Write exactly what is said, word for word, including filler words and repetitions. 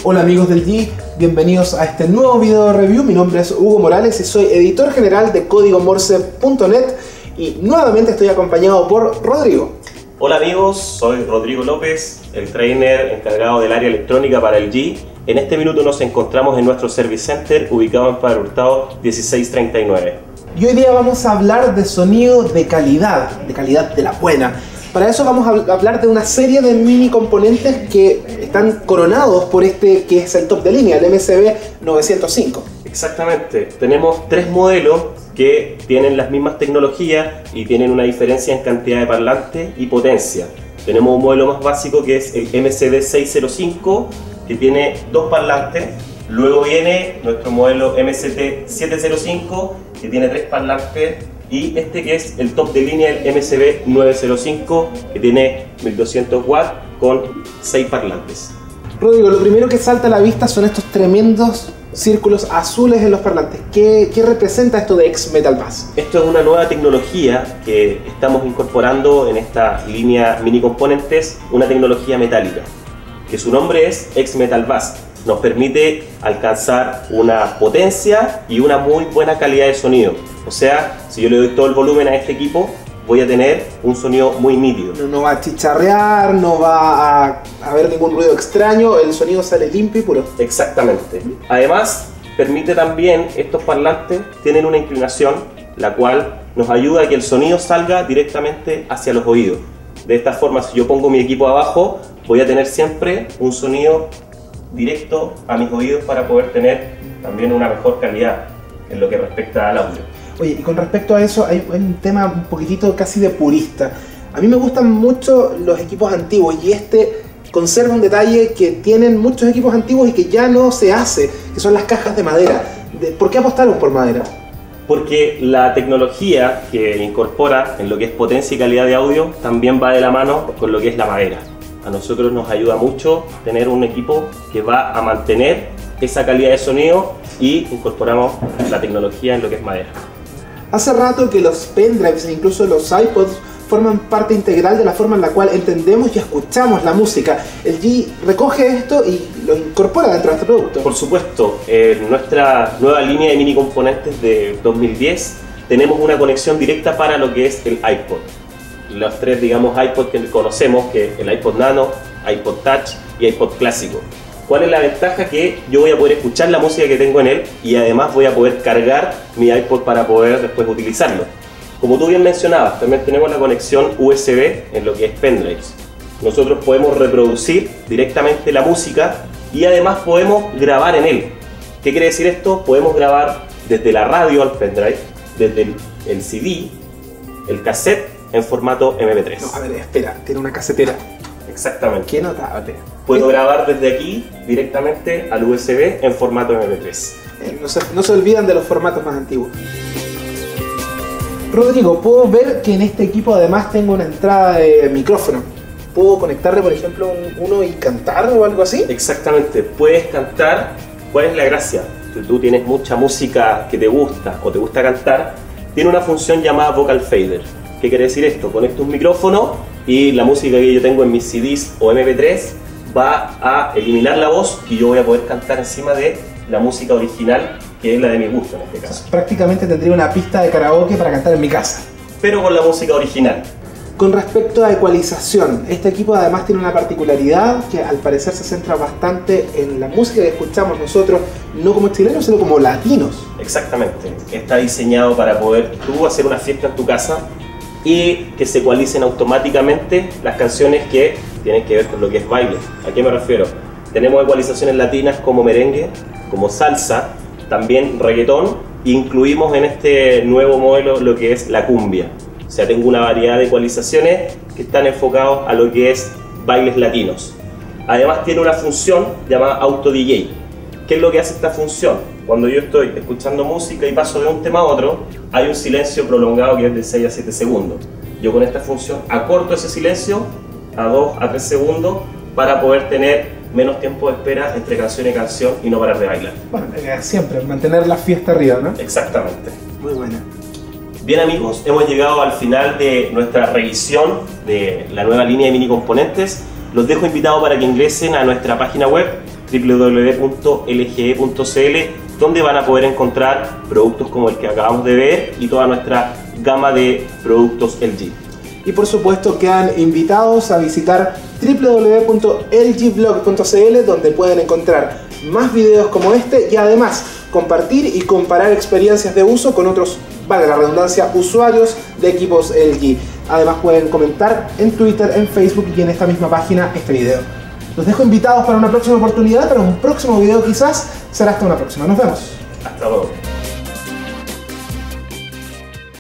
Hola amigos del G, bienvenidos a este nuevo video de review. Mi nombre es Hugo Morales y soy editor general de código morse punto net y nuevamente estoy acompañado por Rodrigo. Hola amigos, soy Rodrigo López, el trainer encargado del área electrónica para el G. En este minuto nos encontramos en nuestro Service Center ubicado en Padre Hurtado dieciséis treinta y nueve. Y hoy día vamos a hablar de sonido de calidad, de calidad de la buena. Para eso vamos a hablar de una serie de mini componentes que están coronados por este que es el top de línea, el M C B novecientos cinco. Exactamente, tenemos tres modelos que tienen las mismas tecnologías y tienen una diferencia en cantidad de parlantes y potencia. Tenemos un modelo más básico que es el M C B seiscientos cinco, que tiene dos parlantes. Luego viene nuestro modelo M C T setecientos cinco, que tiene tres parlantes. Y este que es el top de línea, el M C B novecientos cinco, que tiene mil doscientos watts con seis parlantes. Rodrigo, lo primero que salta a la vista son estos tremendos círculos azules en los parlantes. ¿Qué, qué representa esto de X Metal Bass? Esto es una nueva tecnología que estamos incorporando en esta línea mini componentes, una tecnología metálica, que su nombre es X Metal Bass. Nos permite alcanzar una potencia y una muy buena calidad de sonido. O sea, si yo le doy todo el volumen a este equipo, voy a tener un sonido muy nítido. No, no va a chicharrear, no va a haber ningún ruido extraño, el sonido sale limpio y puro. Exactamente. Además, permite también, estos parlantes tienen una inclinación, la cual nos ayuda a que el sonido salga directamente hacia los oídos. De esta forma, si yo pongo mi equipo abajo, voy a tener siempre un sonido directo a mis oídos para poder tener también una mejor calidad en lo que respecta al audio. Oye, y con respecto a eso hay un tema un poquitito casi de purista. A mí me gustan mucho los equipos antiguos y este conserva un detalle que tienen muchos equipos antiguos y que ya no se hace, que son las cajas de madera. ¿Por qué apostaron por madera? Porque la tecnología que incorpora en lo que es potencia y calidad de audio también va de la mano con lo que es la madera. A nosotros nos ayuda mucho tener un equipo que va a mantener esa calidad de sonido y incorporamos la tecnología en lo que es madera. Hace rato que los pendrives e incluso los iPods forman parte integral de la forma en la cual entendemos y escuchamos la música. El G recoge esto y lo incorpora dentro de este producto. Por supuesto, en nuestra nueva línea de mini componentes de dos mil diez tenemos una conexión directa para lo que es el iPod. Los tres, digamos, iPod que conocemos, que es el iPod Nano, iPod Touch y iPod clásico. ¿Cuál es la ventaja? Que yo voy a poder escuchar la música que tengo en él y además voy a poder cargar mi iPod para poder después utilizarlo. Como tú bien mencionabas, también tenemos la conexión U S B en lo que es pendrives. Nosotros podemos reproducir directamente la música y además podemos grabar en él. ¿Qué quiere decir esto? Podemos grabar desde la radio al pendrive, desde el, el C D, el cassette en formato M P tres. No, a ver, espera, tiene una casetera. Exactamente. Qué notable. Puedo grabar desde aquí directamente al U S B en formato M P tres. Eh, no, se, no se olvidan de los formatos más antiguos. Rodrigo, puedo ver que en este equipo además tengo una entrada de micrófono. ¿Puedo conectarle, por ejemplo, un, uno y cantar o algo así? Exactamente, puedes cantar. ¿Cuál es la gracia? Si tú tienes mucha música que te gusta o te gusta cantar, tiene una función llamada Vocal Fader. ¿Qué quiere decir esto? Conecto un micrófono y la música que yo tengo en mis C Ds o M P tres va a eliminar la voz y yo voy a poder cantar encima de la música original, que es la de mi gusto en este caso. Prácticamente tendría una pista de karaoke para cantar en mi casa. Pero con la música original. Con respecto a ecualización, este equipo además tiene una particularidad que al parecer se centra bastante en la música que escuchamos nosotros, no como chilenos, sino como latinos. Exactamente. Está diseñado para poder tú hacer una fiesta en tu casa y que se ecualicen automáticamente las canciones que tienen que ver con lo que es baile. ¿A qué me refiero? Tenemos ecualizaciones latinas como merengue, como salsa, también reggaetón, e incluimos en este nuevo modelo lo que es la cumbia. O sea, tengo una variedad de ecualizaciones que están enfocados a lo que es bailes latinos. Además tiene una función llamada Auto D J. ¿Qué es lo que hace esta función? Cuando yo estoy escuchando música y paso de un tema a otro, hay un silencio prolongado que es de seis a siete segundos. Yo con esta función acorto ese silencio a dos a tres segundos para poder tener menos tiempo de espera entre canción y canción y no parar de bailar. Bueno, siempre, mantener la fiesta arriba, ¿no? Exactamente. Muy buena. Bien amigos, hemos llegado al final de nuestra revisión de la nueva línea de mini componentes. Los dejo invitados para que ingresen a nuestra página web w w w punto l g e punto c l, donde van a poder encontrar productos como el que acabamos de ver y toda nuestra gama de productos L G. Y por supuesto quedan invitados a visitar w w w punto l g blog punto c l, donde pueden encontrar más videos como este y además compartir y comparar experiencias de uso con otros, valga la redundancia, usuarios de equipos L G. Además pueden comentar en Twitter, en Facebook y en esta misma página este video. Los dejo invitados para una próxima oportunidad, para un próximo video quizás. Será hasta una próxima. Nos vemos. Hasta luego.